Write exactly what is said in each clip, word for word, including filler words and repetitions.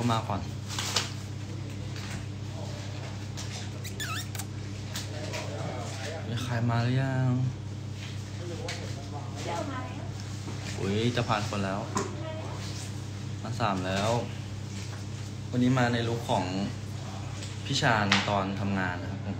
เขามาก่อนมีใครมาหรือยังอุ้ยจะผ่านคนแล้วมาสามแล้ววันนี้มาในลุคของพี่ชาญตอนทำงานนะครับผม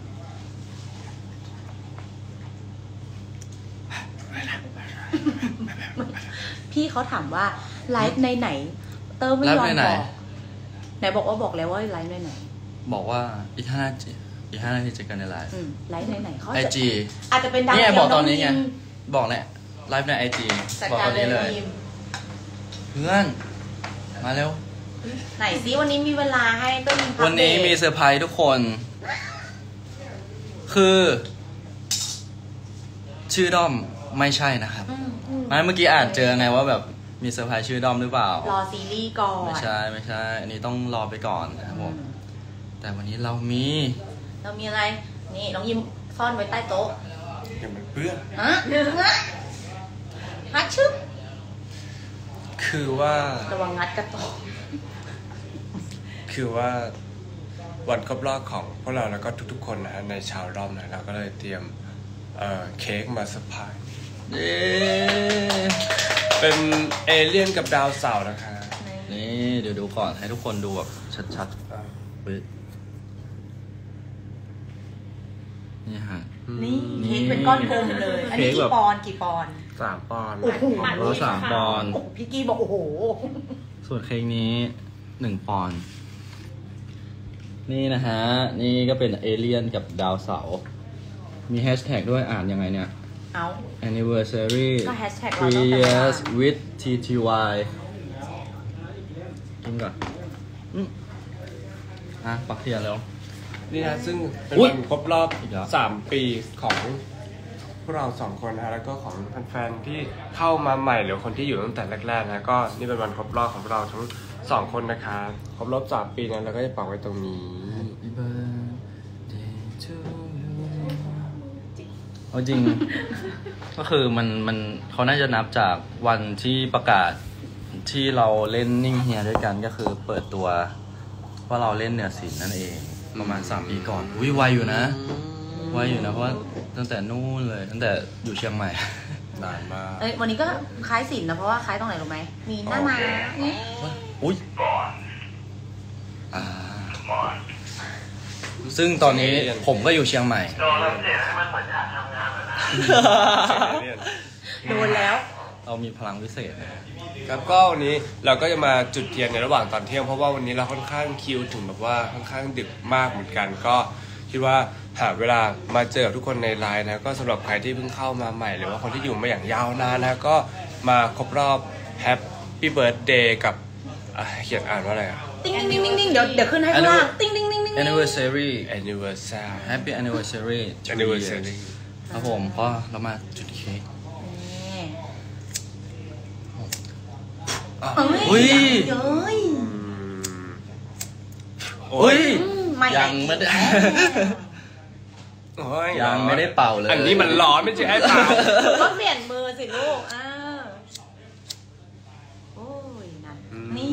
พี่เขาถามว่าไลฟ์ในไหนเติมไม่ยอมบอกไหนบอกว่าบอกแล้วว่าไลฟ์ในไหนบอกว่าอีกห้านาทีอีกห้านาทีเจอกันในไลฟ์ไลฟ์ในไหนเขาไอจีอาจจะเป็นดังนี่บอกตอนนี้ไงบอกเนี่ยไลฟ์ในไอจีบอกตอนนี้เลยเพื่อนมาเร็วไหนซิวันนี้มีเวลาให้เต้ยยิงวันนี้มีเซอร์ไพรส์ทุกคนคือชื่อด้อมไม่ใช่นะครับเมื่อกี้อ่านเจอไงว่าแบบมีเซอร์ไพรส์ชื่อด้อมหรือเปล่ารอซีรีส์ก่อนไม่ใช่ไม่ใช่อันนี้ต้องรอไปก่อนนะครับผมแต่วันนี้เรามีเรามีอะไรนี่น้องยิมซ่อนไว้ใต้โต๊ะอย่ามันเปื้อนฮะเนื้อฮัชชึบคือว่าระวังงัดกระโต๊ะคือว่าวันครบรอบของพวกเราแล้วก็ทุกๆคนนะฮะในชาวด้อมนะเราก็เลยเตรียมเอ่อเค้กมาเซอร์ไพรส์เย้เป็นเอเลี่ยนกับดาวเสาร์นะคะนี่เดี๋ยวดูก่อนให้ทุกคนดูแบบชัดๆนี่ฮะนี่เค้กเป็นก้อนกลมเลยอันนี้กี่ปอนด์กี่ปอนด์สามปอนด์โอ้โหสามปอนด์พี่กี้บอกโอ้โหส่วนเค้กนี้หนึ่งปอนด์นี่นะฮะนี่ก็เป็นเอเลี่ยนกับดาวเสาร์มีแฮชแท็กด้วยอ่านยังไงเนี่ยเอา anniversary ก็แฮชแท็ก three years with ที ที วาย กินก่อนอ่ะปักเทียนแล้วนี่นะซึ่งเป็นวันครบรอบสามปีของพวกเราสองคนนะแล้วก็ของแฟนๆที่เข้ามาใหม่หรือคนที่อยู่ตั้งแต่แรกๆนะก็นี่เป็นวันครบรอบของเราทั้งสองคนนะคะครบรอบสามปีนั้นเราก็จะปักไว้ตรงนี้เอาจริง ก็คือมันมันเขาน่าจะนับจากวันที่ประกาศที่เราเล่นนิ่งเฮียด้วยกันก็คือเปิดตัวว่าเราเล่นเหนือศิลป์นั่นเองประมาณสามปีก่อนอุ้ยไวอยู่นะไวอยู่นะเพราะว่าตั้งแต่นู่นเลยตั้งแต่อยู่เชียงใหม่นานมากเอ้ยวันนี้ก็คล้ายศิลป์นะเพราะว่าคล้ายตรงไหนรู้ไหมมีหน้ามาอุ้ยอ่าซึ่งตอนนี้ผมก็อยู่เชียงใหม่โดนแล้วเรามีพลังวิเศษครับก็วันนี้เราก็จะมาจุดเทียนในระหว่างตอนเที่ยงเพราะว่าวันนี้เราค่อนข้างคิวถึงแบบว่าค่อนข้างดึกมากเหมือนกันก็คิดว่าหาเวลามาเจอทุกคนในไลน์นะก็สำหรับใครที่เพิ่งเข้ามาใหม่หรือว่าคนที่อยู่มาอย่างยาวนานนะก็มาครบรอบแฮปปี้เบิร์ธเดย์กับเขียนอ่านว่าอะไรอ่ะติ้งติ้งติ้งติ้งเดี๋ยวเดี๋ยวขึ้นให้ข้างล่างติ้งติ้งติ้งติ้ง anniversary anniversary happy anniversary anniversary ครับผมก็เรามาจุดเค้กอุ้ยเย้ยอุ้ยยังไม่ได้ยังไม่ได้เป่าเลยอันนี้มันร้อนไม่ใช่ให้เป่าก็เปลี่ยนมือสิลูกอ่าโอ้ยนั่นนี่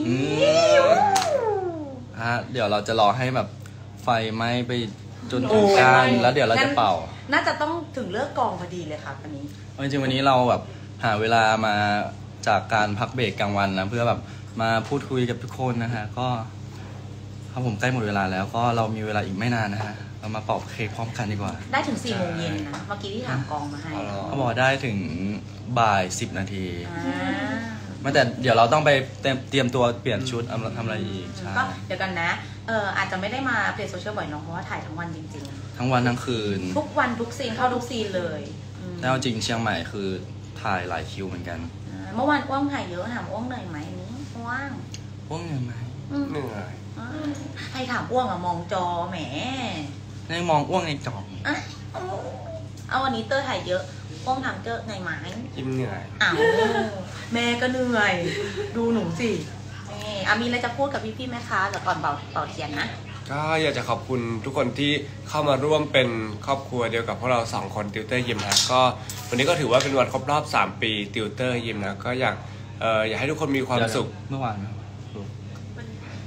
ฮะเดี๋ยวเราจะรอให้แบบไฟไหม้ไปจนถึงก้านแล้วเดี๋ยวเราจะเป่าน่าจะต้องถึงเลิกกองพอดีเลยครับวันนี้จริงๆวันนี้เราแบบหาเวลามาจากการพักเบรกกลางวันนะเพื่อแบบมาพูดคุยกับทุกคนนะฮะก็ครับผมใกล้หมดเวลาแล้วก็เรามีเวลาอีกไม่นานนะฮะเรามาเป่าเค้กพร้อมกันดีกว่าได้ถึงสี่โมงเย็นนะเมื่อกี้ที่ถามกองมาให้เขาบอกได้ถึงบ่ายสิบนาทีไม่แต่เดี๋ยวเราต้องไปเตรียมตัวเปลี่ยนชุดทำอะไรอีกก็เดี๋ยวกันนะเอออาจจะไม่ได้มาเพจโซเชียลบ่อยน้องเพราะว่าถ่ายทั้งวันจริงๆทั้งวันทั้งคืนทุกวันทุกซีนเข้าทุกซีนเลยแล้วจริงเชียงใหม่คือถ่ายหลายคิวเหมือนกันเมื่อวานอ้วงถ่ายเยอะถามอ้วงเหนื่อยไหมอันนี้อ้วงอ้วงเหนื่อยไหมเหนื่อยให้ถามอ้วงอะมองจอแหมให้มองอ้วงในจออ่ะเอาวันนี้เตอร์ถ่ายเยอะอ้วงถามเจอไงไหมยิ้มเหนื่อยอ้าวแม่ก็เหนื่อยดูหนูสินี่อามีอะไรจะพูดกับพี่พี่แม่ค้าเดี๋ยวก่อนเป่าเป่าเทียนนะก็อยากจะขอบคุณทุกคนที่เข้ามาร่วมเป็นครอบครัวเดียวกับพวกเราสองคนติวเตอร์ยิมนะก็วันนี้ก็ถือว่าเป็นวันครบรอบสามปีติวเตอร์ยิมนะก็อยากเอ่ออยากให้ทุกคนมีความสุขเมื่อวาน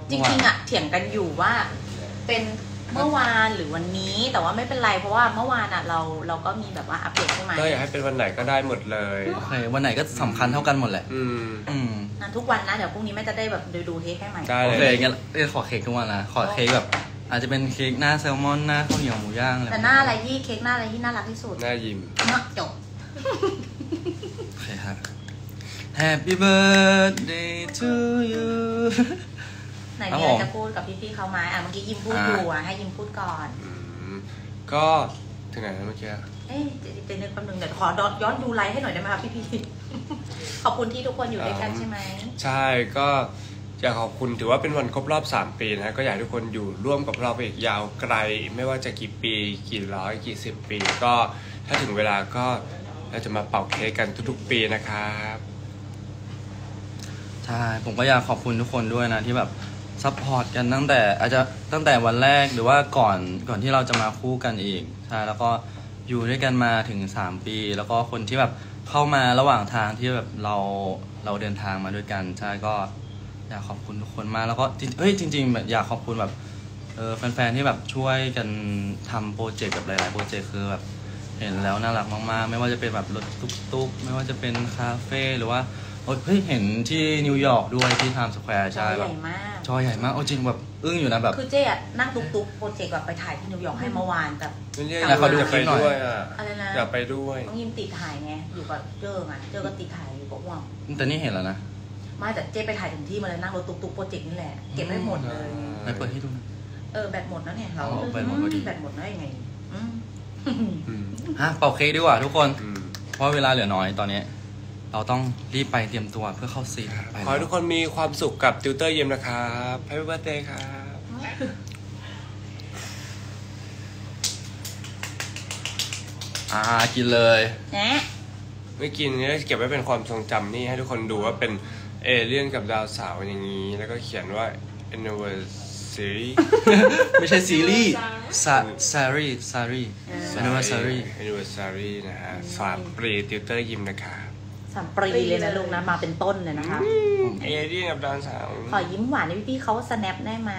จริงๆอ่ะเถียงกันอยู่ว่าเป็นเมื่อวานหรือวันนี้แต่ว่าไม่เป็นไรเพราะว่าเมื่อวานอ่ะเราเราก็มีแบบว่าอัปเดตใช่ไหมก็อยากให้เป็นวันไหนก็ได้หมดเลยโอเควันไหนก็สำคัญเท่ากันหมดแหละอืมอืมนั่นทุกวันนะเดี๋ยวพรุ่งนี้แม่จะได้แบบดูดูเทคให้ใหม่ได้โอเลยเคงั้นเอ้ยขอเค้กทุกวันนะขอเค้กแบบ อาจจะเป็นเค้กหน้าแซลมอนหน้าข้าวเหนียวหมูย่างอะไรแต่หน้าอะไรที่เค้กหน้าอะไรที่น่ารักที่สุดหน้ายิ้มเนาะจบโอเคครับ Happy birthday to you ไหนครับมีผอะไรมจะพูดกับพี่ๆเขาไหมอ่ะเมื่อกี้ยิมพูดอยู่อ่ะให้ยิมพูดก่อนอืมก็ถึงไหนแล้วเมื่อกี้เอ๊ะเดี๋ยวนึกแป๊บนึงเดี๋ยวขอย้อนดูไลฟ์ให้หน่อยได้ไหมคะพี่พี่ๆ ขอบคุณที่ทุกคนอยู่ด้วยกันใช่ไหมใช่ก็อยากขอบคุณถือว่าเป็นวันครบรอบสามปีนะก็อยากให้ทุกคนอยู่ร่วมกับเราไปอีกยาวไกล ไม่ว่าจะกี่ปีกี่ร้อยกี่สิบปี ก็ถ้าถึงเวลาก็เราจะมาเป่าเค้กกันทุกๆปีนะครับใช่ผมก็อยากขอบคุณทุกคนด้วยนะที่แบบซัพพอร์ตกันตั้งแต่อาจจะตั้งแต่วันแรกหรือว่าก่อนก่อนที่เราจะมาคู่กันอีกใช่แล้วก็อยู่ด้วยกันมาถึงสามปี แล้วก็คนที่แบบเข้ามาระหว่างทางที่แบบเราเราเดินทางมาด้วยกันใช่ก็อยากขอบคุณทุกคนมากแล้วก็จริงเอ้ยจริงๆแบบอยากขอบคุณแบบเออแฟนๆที่แบบช่วยกันทำโปรเจกต์กับหลายๆโปรเจกต์คือแบบเห็นแล้วน่ารักมากๆไม่ว่าจะเป็นแบบรถตุ๊กๆไม่ว่าจะเป็นคาเฟ่หรือว่าโอ้ยเฮ้ยเห็นที่นิวยอร์กด้วยที่ไทม์สแควร์จอใช่ใหแบบญ่มากจอใหญ่มากโอ้จริงแบบอึ้งอยู่นะแบบคือเจ๊อะนั่งตุ๊กๆโปรเจกต์แบบไปถ่ายที่นิวยอร์กให้เมื่อวานแบบไม่เรียกแล้วเขาดูอยากคลิไปปหน่อยด้วยอ่ะอะไรนะอยากไปด้วยต้องยิมติดถ่ายไงอยู่กับเจ้ไงเจ้ก็ติดถ่ายอยู่กับว่างแต่นี่เห็นแล้วนะไม่แต่เจ๊ไปถ่ายถึงที่มาเลยนั่งรถตุ๊กๆโปรเจกต์นี่แหละเก็บไม่หมดเลยไหนเปิดให้ดูหนะเออแบตหมดแล้วเนี่ยเราอ๋อแบตหมดพอดีแบตหมดได้ยังไงอืมอืมฮะเป่าเค้กดีกว่าทุกคนอืมเพราะเวลาเหลือน้อยตอนนี้ เราต้องรีบไปเตรียมตัวเพื่อเข้าซีนไปขอให้ทุกคนมีความสุขกับติวเตอร์เยี่ยมนะครับ Happy Birthday ครับอ่ากินเลยแนะไม่กินเนี่ยเก็บไว้เป็นความทรงจำนี่ให้ทุกคนดูว่าเป็นเอเลี่ยนกับดาวเสาร์อย่างนี้ แล้วก็เขียนว่า anniversary ไม่ใช่ซีรีส์ซาซารีซารี anniversary anniversary นะฮะสามปีติวเตอร์ยิมนะครับสามปรีเลยนะลูกนะมาเป็นต้นเลยนะคะเอเลี่ยนกับดาวเสาร์ขอยิ้มหวานให้พี่ๆเขาสแนปได้ไหม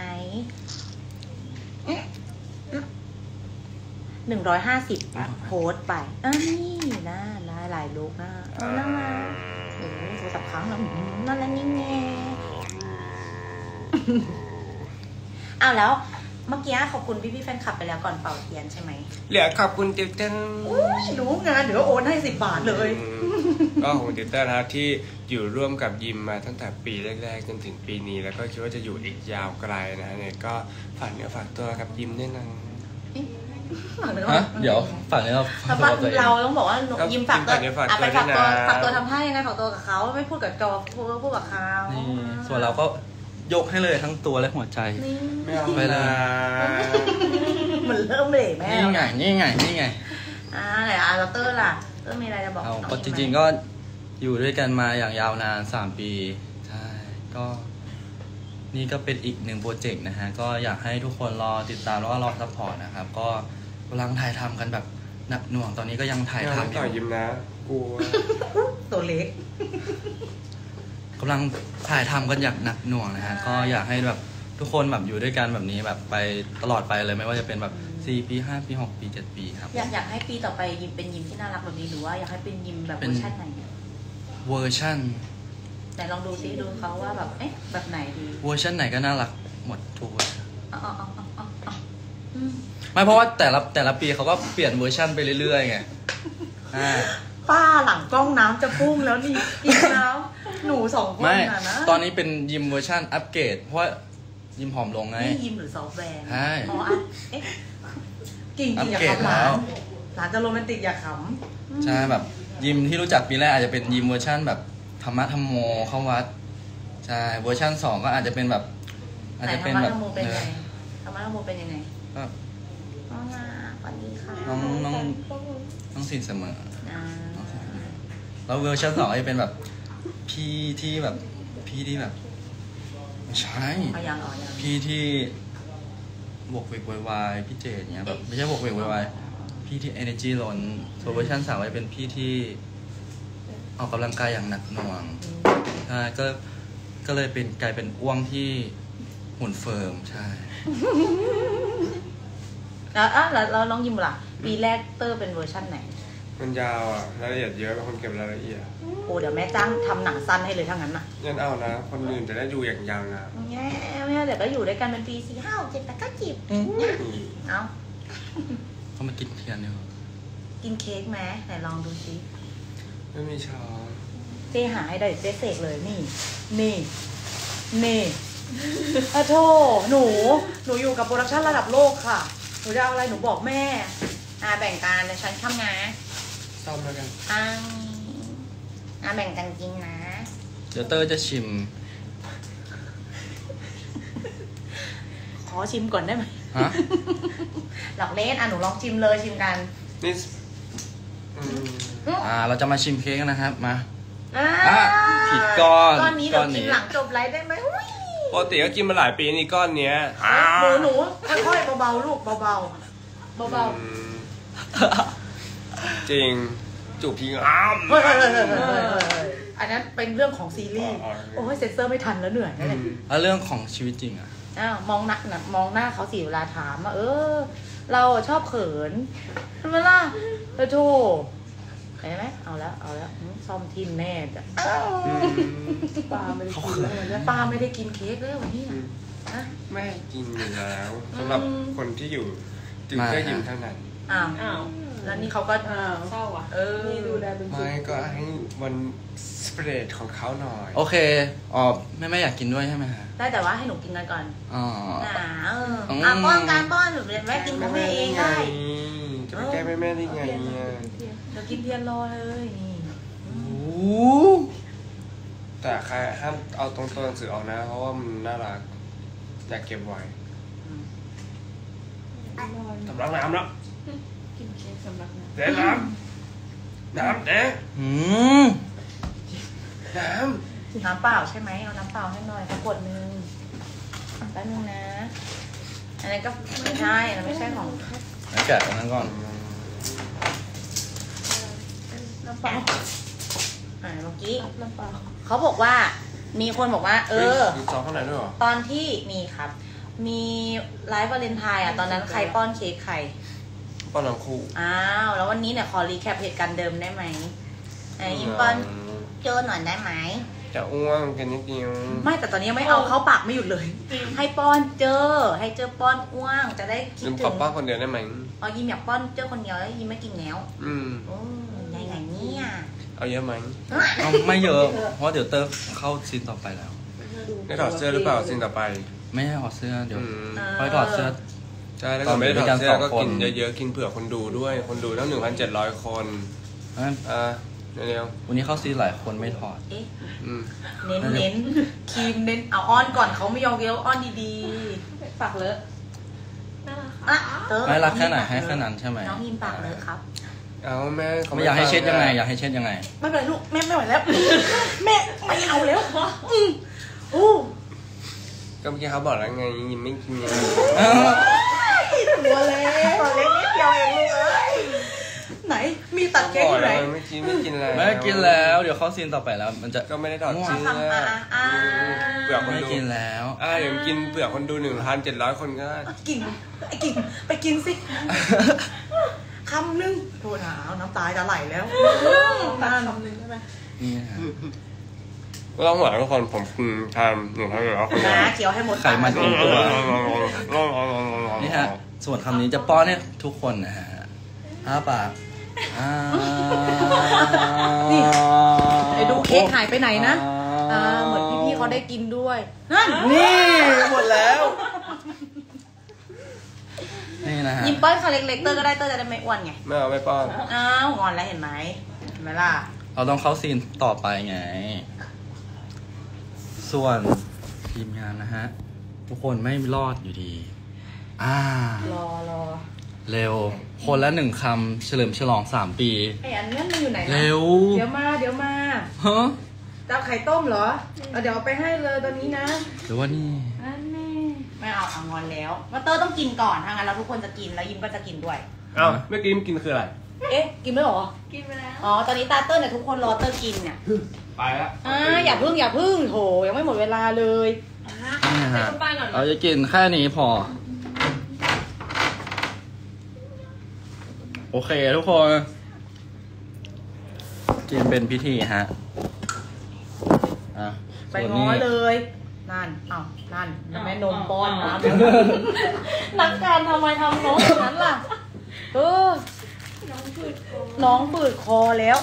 หนึ่งร้อยห้าสิบโพสต์ไปอ่ะนี่นะลายลายลูกนะเออน่ารักโอ้โหโทรศัพท์ค้างแล้วอืมน่ารักนี่แง่อ้าวแล้วเมื่อกี้ขอบคุณพี่ๆแฟนคลับไปแล้วก่อนเป่าเทียนใช่ไหมเหลือขอบคุณติวเตอร์อุ้ยรู้งานเดี๋ยวโอนให้สิบบาทเลยก็ขอบคุณติวเตอร์นะครับที่อยู่ร่วมกับยิมมาตั้งแต่ปีแรกๆจนถึงปีนี้แล้วก็คิดว่าจะอยู่อีกยาวไกลนะฮะเนี่ยก็ฝากเนื้อฝากตัวกับยิมด้วยนะฮะเดี๋ยวฝั่งนี้เราแต่ว่าเราต้องบอกว่าหนูยิ้มฝากตัวยิ้มฝากอ่ะตัวไปฝากตัวด้วยนะฝากตัวทำท่ายังไงฝากตัวกับเขาไม่พูดกับจอพูดพูดกับเขานี่ส่วนเราก็ยกให้เลยทั้งตัวและหัวใจนี่ไม่เอาไปเลยมันเริ่มเลยแม่นี่ไงนี่ไงนี่ไงอ่าไหนอ่ะแล้วเตอร์ล่ะเตอร์มีอะไรจะบอกเอาน้ก็อจยิ้มไหมริงๆก็อยู่ด้วยกันมาอย่างยาวนานสามปีใช่ก็นี่ก็เป็นอีกหนึ่งโปรเจกต์นะฮะก็อยากให้ทุกคนรอติดตามแล้วก็รอซัพพอร์ตนะครับก็กำลังถ่ายทำกันแบบหนักหน่วงตอนนี้ก็ยังถ่ายไม่เอาทำอต่อยู่ ยิมนะกลัวตัวเล็กกำลังถ่ายทำกันอย่างหนักหน่วงนะฮะก็อยากให้แบบทุกคนแบบอยู่ด้วยกันแบบนี้แบบไปตลอดไปเลยไม่ว่าจะเป็นแบบสี่ปีห้าปีหกปีเจ็ดปีครับอยากอยากให้ปีต่อไปยิมเป็นยิมที่น่ารักแบบนี้หรือว่าอยากให้เป็นยิมแบบเวอร์ชันไหนเวอร์ชันไหนลองดูซิดูเขาว่าแบบเอ๊ะแบบไหนดีเวอร์ชันไหนก็น่ารักหมดทุกเวอร์ชันอ๋ออ๋ออ๋ออ๋ออ๋ออืมไม่เพราะว่าแต่ละแต่ละปีเขาก็เปลี่ยนเวอร์ชันไปเรื่อยๆไงอ่าป้าหลังกล้องน้ำจะพุ่งแล้วนี่อีกน้ำหนูสองคนไม่น่ะนะตอนนี้เป็นยิมเวอร์ชันอัปเกรดเพราะว่ายิมผอมลงไงนี่ยิมหรือซอฟต์แวร์ใช่อ๋ออ่ะเอ๊ะกิ่งอักิ่ปงอย่าเกรดขำหลาแล้นวหลานจะโรแมนติกอย่าขใช่แบบยิมที่รู้จักปีแรกอาจจะเป็นยิมเวอร์ชันแบบธรรมะธรรมโมเข้าวัดใช่เวอร์ชันสองก็อาจจะเป็นแบบำอาจไหนจะธรเป็นรมะแบธรบรมโมเป็นเอไงอธรรมะธรรมโมเป็นยังไงก็น้องนะสวัสดีค่ะน้องน้องน้องสินเสมออ่าแล้วเวอร์ชันสองจะเป็นแบบพี่ที่แบบพี่ที่แบบไม่ใช่เอายังเอายังพี่ที่บวกเวกวายพี่เจดเนี้ยแบบไม่ใช่บวกเวกวายพี่ที่ energy ล้นส่วนเวอร์ชันสามจะเป็นพี่ที่ออกกำลังกายอย่างหนักหน่วงใช่ก็ก็เลยเป็นกลายเป็นอ้วงที่ทหุ่นเฟิร์มใช่แล้วอ่ะแล้วแล้วน้องยิมล่ะปีแรกเตอร์เป็นเวอร์ชั่นไหนมันยาวอ่ะรายละเอียดเยอะเป็นคนเก็บรายละเอียดโอ้เดี๋ยวแม่จ้างทำหนังสั้นให้เลยทั้งนั้นน่ะยันเอานะ คนอื่นจะได้ดูอย่างยาวนานแง่แม่เดี๋ยวก็อยู่ด้วยกันเป็นปีสี่ห้าเจ็ดแปดเก้าจีบเนี่ยเอาเขามากินเทียนเนี่ยกินเค้กไหมไหนลองดูสิไม่มีช้อนเจ๊หาให้ได้เจ๊เสกเลยนี่ นี่ นี่อะโธ่หนู หนูอยู่กับโปรดักชั่นระดับโลกค่ะ หนูจะเอาอะไรหนูบอกแม่ อ่าแบ่งกันเลยฉันทำงานซ่อมแล้วกันอ่าอ่าแบ่งกันกินนะเดี๋ยวเตอร์จะชิมขอชิมก่อนได้ไหมฮะหลอกเล่นอ่ะหนูลองชิมเลยชิมกันนี่อืมอ่า เราจะมาชิมเค้กกันนะครับ มาอ่าอ่ะผิดก้อนก้อนนี้ก้เดี๋ยอวนนี้กินหลังจบไลฟ์ได้ไหมอุ้ยปกติก็กินมาหลายปีนี่ก้อนเนี้ยหนูหนูค่อยๆเบาๆลูกเบาๆเบาอืมจริงจูบทิ้งอ้ามๆเฮ้ยเฮ้ยเฮ้ยเฮ้ยเฮ้ยเฮ้ยอันนั้นเป็นเรื่องของซีรีส์อ๋อโอ้ยเซ็นเซอร์ไม่ทันแล้วเหนื่อยนะเนี่ยแล้วเรื่องของชีวิตจริงอ่ะอ้าวมองหน้าน่ะมองหน้าเขาสิเวลาถามว่าเออ เราอะชอบเขินใช่ไหมล่ะเออโธ่เห็นไหมเอาแล้วเอาแล้วอืมซ่อมทิมแน่จ้ะปลาไม่ได้เขากินเขินแล้ววันเนี้ยป้าไม่ได้กินเค้กแล้ววันนี้อืมนะไม่ให้กินอยู่แล้วสำหรับอืมคนที่อยู่จึงเพื่อยิ้มเท่านั้นอ้าวอ้าวแล้วนี่เขาก็อ้าวเศร้าอ่ะ เออนี่ดูแลเป็นสุดไม่ก็ให้วันสเปรดของเขาหน่อยโอเค อ๋อแม่ไม่อยากกินด้วยใช่ไหมฮะได้แต่ว่าให้หนูกินกันก่อนอ๋ออ่าเอออืมอ่ะป้อนการป้อนหนูแม่กินของแม่เองได้จะไปแก้แม่แม่ได้ไงเนี่ยเดี๋ยวกินเทียนรอเลยนี่โอ้โหแต่ใครห้ามเอาตรงตัวหนังสือออกนะ เพราะว่ามันน่ารักอยากเก็บไว้สำลักน้ำแล้วกินเค้กสำหรับนะเด็น้ำน้ำเด็อืมน้น้ำเปล่าใช่ไหมเอาน้ำเปล่าให้หน่อยสักขวดนึงแป๊บนึงนะ อันนี้นก็ไม่ใช่อันนั้นไม่ใช่ของแล้วแกะอันนั้นก่อนน้ำเปล่าอ่าเมื่อกี้น้ำเปล่าเขาบอกว่า มีคนบอกว่าำเออมีซองข้างในด้วยเหรอตอนที่มีครับ มีไลฟ์วาเลนไทน์อ่ะ ตอนนั้นใครป้อนเค้กใครป้อนน้ำคู่อ้าว แล้ววันนี้เนี่ยขอรีแคปเหตุการณ์เดิมได้ไหมไอ้ยิมป้อนโจหน่อยได้ไหมจะอ้วงกันนิดเดียวไม่แต่ตอนนี้ยังไม่เอาเข้าปากไม่หยุดเลย ให้ป้อนเจอ ให้เจอป้อนอ้วงจะได้คิลืดมถึของ ป้อนคนเดียวได้ไหมอ๋อยิมอยากป้อนเจอคนเดียวแล้วยิมไม่กินแล้วอืมโอ้ยไงเนี่ยเอาเยอะไหมเอาไม่เยอะ เพราะเดี๋ยวเตอร์เข้าซีนต่อไปแล้วได้ถอดเสื้อหรือเปล่าสิ่งต่อไปไม่ให้ถอดเสื้อ เดี๋ยวอืมค่อยถอดเสื้อใช่แล้วก็ไม่ได้ถอดเสื้อก็กินตอนอยู่ด้วยกันสองคนเยอะๆกินเผื่อคนดูด้วย คนดูตั้งหนึ่งพันเจ็ดร้อยคนอ่ะอ่าเร็ววันนี้เข้าซีนหลายคนไม่ถอดเอ๊ะๆอืมเน้นเน้นครีมเน้นเอาอ้อนก่อนเขาไม่ยอมเกี้ยวอ้อนดีปากเลอะน่ารักๆอ่ะเตอร์ไม่รักแค่ไหนให้แค่นั้นใช่ไหมน้องยิมปากเลยครับเอาแม่เขไม่อยากให้เช็ดยังไงฟัอยากให้เช็ดยังไงไม่เป็นไรลูกแม่ไม่ไหวแล้ว แม่ไม่เอาแล้วอืมโอ้ก็เมื่อกี้เขาบอกแล้วไงยิ้มไม่กินไงตัวเล็กตัวเล็กนิดเดียวเองลูกเอ้ยไหนมีตัดเค้กอยู่ไหนเมื่อกี้ไม่กินแล้วไม่กินแล้ว เดี๋ยวเข้าซีนต่อไปแล้ว มันจะก็ไม่ได้ถอดเสื้อทำอ่ะอ่ะเผื่อคนไม่ดูกินแล้วอ่าเดี๋ยวกินเผื่อคนดูหนึ่งพันเจ็ดร้อยคนก็ได้กินไอ้กินไปกินสิคำนึงโทษหาน้ำตาจะไหลแล้วปากคำหนึ่งใช่ไหมนี่นะฮะก็ต้องหวานทุกคนผมกินทานหนึ่งพันเจ็ดร้อยคนนะเคี้ยวให้หมดไขมันปากตัวนี่นี่ฮะ ส่วนคำนี้จะป้อนให้ทุกคนนะฮะอ้าปากอ่านี่ไอ้ดูเค้กหายไปไหนนะอ่าเหมือนพี่ๆเขาได้กินด้วยนั่นนี่หมดแล้ว นี่นะฮะยิ้มเปิ้ลค่ะเล็กๆเตอร์ก็ได้เตอร์จะได้ไม่อ้วนไงไม่เอาไม่ป้อนอ้าวงอนแล้วเห็นไหมเห็นไหมล่ะเราต้องเข้าซีนต่อไปไง ส่วนทีมงานนะฮะ ทุกคนไม่รอดอยู่ดี อ่ารอรอเร็ว คนละหนึ่งคำเฉลิมฉลองสามปีไอ้อันนั้นมันอยู่ไหนนะเร็วเดี๋ยวมาเดี๋ยวมาฮะจะเอาไข่ต้มเหรอเอาเดี๋ยวเอาไปให้เลยตอนนี้นะหรือว่านี่อันนี้ไม่เอาเอางอนแล้วมาเตอร์ต้องกินก่อนถ้างั้นเราทุกคนจะกินแล้วยิ้มก็จะกินด้วยเอ้าเมื่อกี้มันกินคืออะไรเอ๊ะกินไม่หรอกินไปแล้วอ๋อตอนนี้ตาเตอร์เนี่ยทุกคนรอเตอร์กินเนี่ยไปละอ่าอย่าพึ่งอย่าพึ่งโถยังไม่หมดเวลาเลยนี่ฮะคุณป้าก่อนเราจะกินแค่นี้พอ โอเคทุกคน กินเป็นพิธีฮะอ่ะไปส่วนง้อนี้เลย นั่นเอ้านั่นแม่นมป้อนน้ำนักการทำไมทำน้องอย่างนั้นล่ะ เออน้องฝืดคอน้องฝืดคอแล้ว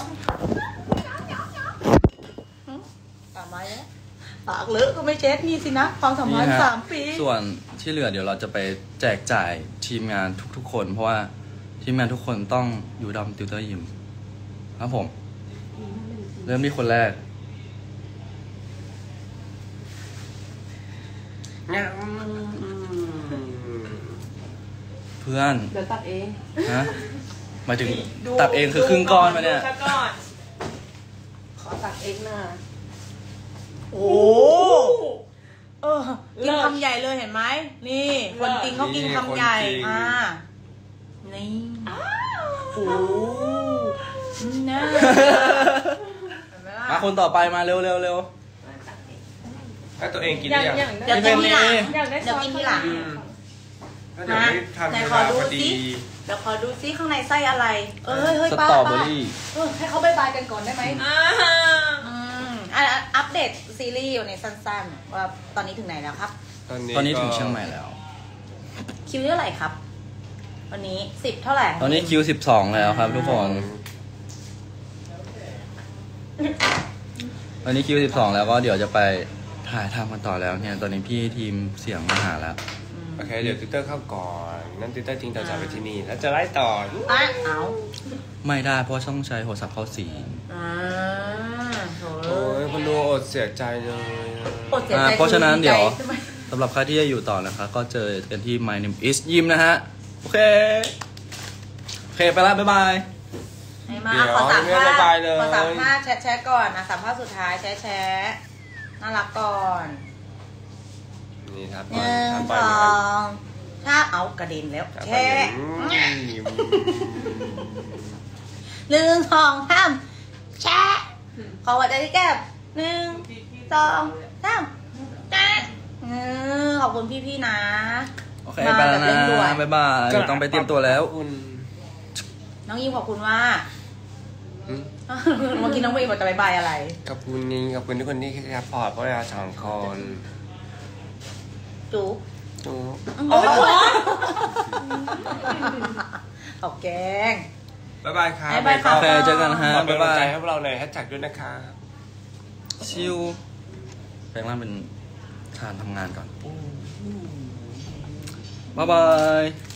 ตามมาแล้วปากเลอะก็ไม่เช็ดนี่สินะความสัมพันธ์นี่ฮะสามปีส่วนที่เหลือเดี๋ยวเราจะไปแจกจ่ายทีมงานทุกๆคน เพราะว่าทีมงานทุกคนต้องอยู่ดอมติวเตอร์ยิมครับผม เริ่มที่คนแรกงั้นเพื่อนเดี๋ยวตัดเองฮะหมายถึงตัดเองคือครึ่งก้อนมาเนี่ยดูซะก่อนขอตักเองนะโอ้เออกินคำใหญ่เลยเห็นไหมนี่ คนจริงเขากินคำใหญ่อ่านี่โอ้น่าเห็นไหมล่ะมาคนต่อไปมาเร็วเร็วเร็วถ้าตัวเองกินอได้ย่างยังอย่างเดี๋ยวกินทีหลังอยากได้เดี๋ยวกินทีหลังอืมก็เดี๋ยวไม่ทันไหนเวขอลาดูพอสิดีเดี๋ยวขอดูซิข้างในไส้อะไร เอ้ยเฮ้ยสป้าตรอเบอป้ารี่เออให้เขาบายบายกันก่อนได้ไหมอ่าอืมอ่ะอัปเดตซีรีส์อยู่ในสั้นๆ ว่าตอนนี้ถึงไหนแล้วครับตอนนี้ตอนนี้ก็ถึงเชียงใหม่แล้วคิวเท่าไหร่ครับ วันนี้สิบเท่าไหร่ตอนนี้คิวสิบสองแล้วครับทุกคน ตอนนี้คิวสิบสองแล้วก็เดี๋ยวจะไปถ่ายทำกันต่อแล้วเนี่ย ตอนนี้พี่ทีมเสียงมาหาแล้วโอเค เดี๋ยวติวเตอร์เข้าก่อน นั่นติวเตอร์จริงต่อจากไปที่นี่ แล้วจะไล่ต่ออ่ะเอาไม่ได้เพราะต้องใช้โทรศัพท์เข้าสีอ่าโถโอ้ยคนดูอดเสียใจเลยอะอดเสียใจอ่าเพราะฉะนั้นเดี๋ยวใช่ไหมสำหรับใครที่จะอยู่ต่อนะคะ ก็เจอกันที่ My Name is Yim นะฮะ โอเค โอเค ไปละบ๊ายบายให้มาเดี๋ยวขอสามไม่ภาบ๊ายบายเลยขอสามภาพแชะแชะก่อนนะสามภาพสุดท้ายแชะแชะน่ารักก่อนนี่ครับหนึ่งทำไปสเหมือนอกันงถ้าเอากระเด็นแล้วทำไปแชะอืมหนึ่งสองสามแชะขอหัวใจที่แก้มหนึ่งสองสามแชะเออขอบคุณพี่ๆนะโอเค ไปแล้วนะมาแบบเร่งด่วนบ๊ายบายเดี๋ยวต้องไปเตรียมตัวแล้วคุณน้องยิมขอบคุณว่าอืมเมื่อกี้น้องวิมบอกจะบายบายอะไรขอบคุณนี่ขอบคุณทุกคนที่ซัพพอร์ตพวกเราสองคนจุ๊บจูบเอาไปก่อนเอาแกงบ๊ายบายครับบ๊ายบายครับโอเคเจอกันฮะขอเป็นกำลังใจบ๊ายบายให้พวกเราในแฮชแท็กด้วยนะคะชิวแปลงร่างเป็นทานทำงานก่อน บ๊ายบาย